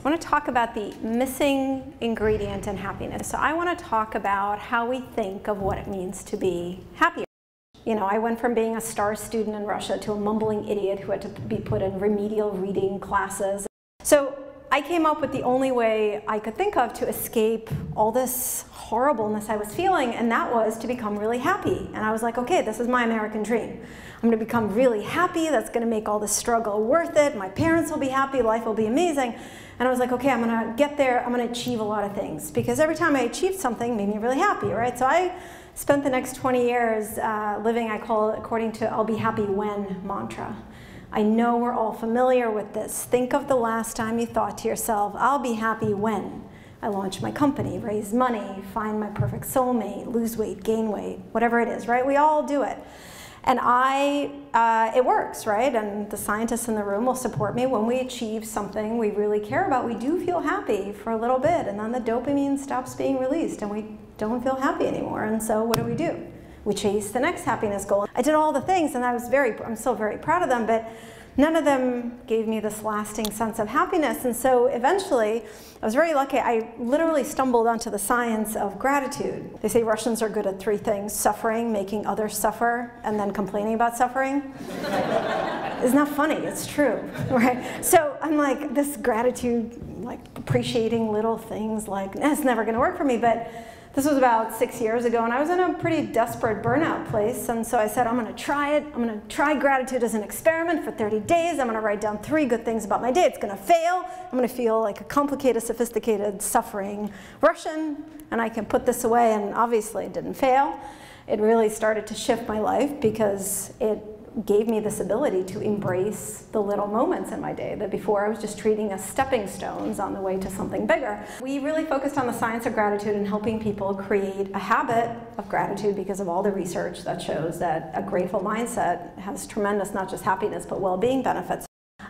I want to talk about the missing ingredient in happiness. So I want to talk about how we think of what it means to be happier. You know, I went from being a star student in Russia to a mumbling idiot who had to be put in remedial reading classes. So I came up with the only way I could think of to escape all this horribleness I was feeling, and that was to become really happy. And I was like, okay, this is my American dream. I'm going to become really happy. That's going to make all this struggle worth it. My parents will be happy. Life will be amazing. And I was like, okay, I'm going to get there. I'm going to achieve a lot of things. Because every time I achieved something, it made me really happy, right? So I spent the next 20 years living, I call it, according to I'll be happy when mantra. I know we're all familiar with this. Think of the last time you thought to yourself, I'll be happy when I launch my company, raise money, find my perfect soulmate, lose weight, gain weight, whatever it is, right? We all do it. And it works, right? And the scientists in the room will support me. When we achieve something we really care about, we do feel happy for a little bit, and then the dopamine stops being released, and we don't feel happy anymore. And so what do? We chase the next happiness goal. I did all the things, and I'm still very proud of them, but none of them gave me this lasting sense of happiness. And so eventually, I was very lucky. I literally stumbled onto the science of gratitude. They say Russians are good at 3 things: suffering, making others suffer, and then complaining about suffering. Isn't that funny? It's true, right? So I'm like, this gratitude, like appreciating little things, like, it's never gonna work for me. But this was about 6 years ago, and I was in a pretty desperate burnout place, and so I said, I'm going to try it. I'm going to try gratitude as an experiment for 30 days. I'm going to write down 3 good things about my day. It's going to fail. I'm going to feel like a complicated, sophisticated, suffering Russian, and I can put this away, and obviously it didn't fail. It really started to shift my life because it gave me this ability to embrace the little moments in my day that before I was just treating as stepping stones on the way to something bigger. We really focused on the science of gratitude and helping people create a habit of gratitude because of all the research that shows that a grateful mindset has tremendous, not just happiness, but well-being benefits.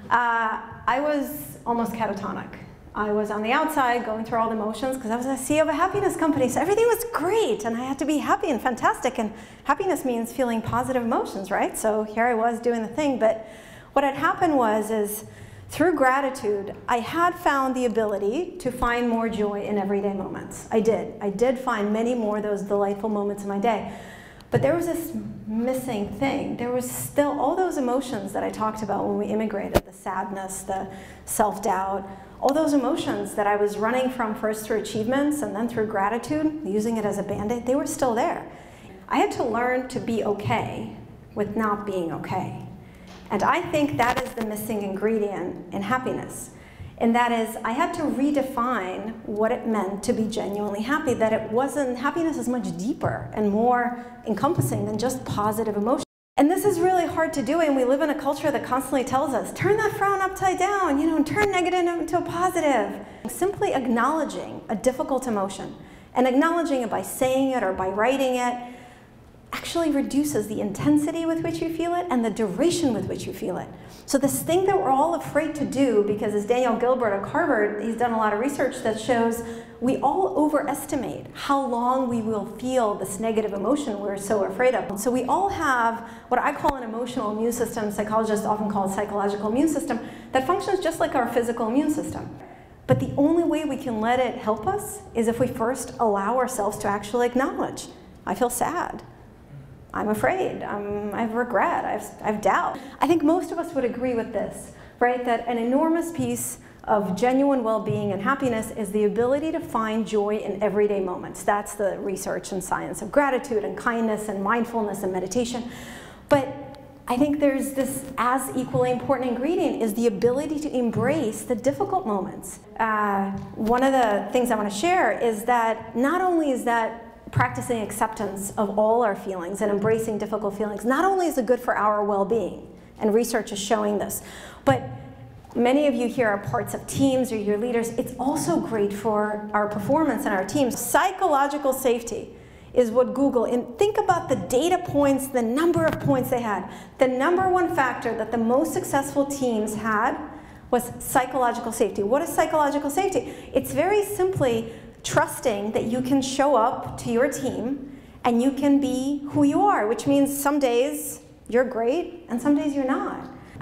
I was almost catatonic. I was on the outside going through all the motions because I was a CEO of a happiness company, so everything was great and I had to be happy and fantastic, and happiness means feeling positive emotions, right? So here I was doing the thing, but what had happened is through gratitude, I had found the ability to find more joy in everyday moments. I did find many more of those delightful moments in my day. But there was this missing thing. There was still all those emotions that I talked about when we immigrated, the sadness, the self-doubt, all those emotions that I was running from first through achievements and then through gratitude, using it as a band-aid, they were still there. I had to learn to be okay with not being okay. And I think that is the missing ingredient in happiness. And that is, I had to redefine what it meant to be genuinely happy, that it wasn't, happiness is much deeper and more encompassing than just positive emotion. And this is really hard to do, and we live in a culture that constantly tells us, turn that frown upside down, you know, and turn negative into a positive. Simply acknowledging a difficult emotion, and acknowledging it by saying it or by writing it, actually reduces the intensity with which you feel it and the duration with which you feel it. So this thing that we're all afraid to do, because as Daniel Gilbert of Harvard, he's done a lot of research that shows we all overestimate how long we will feel this negative emotion we're so afraid of. So we all have what I call an emotional immune system, psychologists often call it psychological immune system, that functions just like our physical immune system. But the only way we can let it help us is if we first allow ourselves to actually acknowledge, I feel sad. I'm afraid, I have regret, I have doubt. I think most of us would agree with this, right? That an enormous piece of genuine well-being and happiness is the ability to find joy in everyday moments. That's the research and science of gratitude and kindness and mindfulness and meditation. But I think there's this as equally important ingredient is the ability to embrace the difficult moments. One of the things I want to share is that not only is that practicing acceptance of all our feelings and embracing difficult feelings, not only is it good for our well-being, and research is showing this, but many of you here are parts of teams or you're leaders, it's also great for our performance and our teams. Psychological safety is what Google, and think about the data points, the number of points they had. The #1 factor that the most successful teams had was psychological safety. What is psychological safety? It's very simply trusting that you can show up to your team and you can be who you are, which means some days you're great and some days you're not.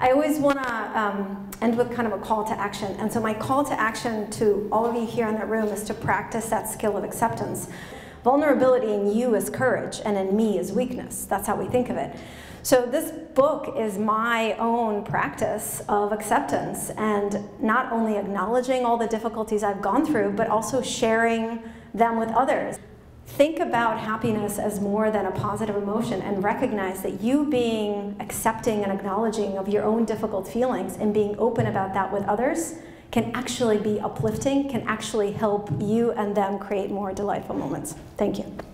I always want to end with kind of a call to action. And so my call to action to all of you here in the room is to practice that skill of acceptance. Vulnerability in you is courage, and in me is weakness. That's how we think of it. So this book is my own practice of acceptance, and not only acknowledging all the difficulties I've gone through, but also sharing them with others. Think about happiness as more than a positive emotion, and recognize that you being accepting and acknowledging of your own difficult feelings and being open about that with others can actually be uplifting, can actually help you and them create more delightful moments. Thank you.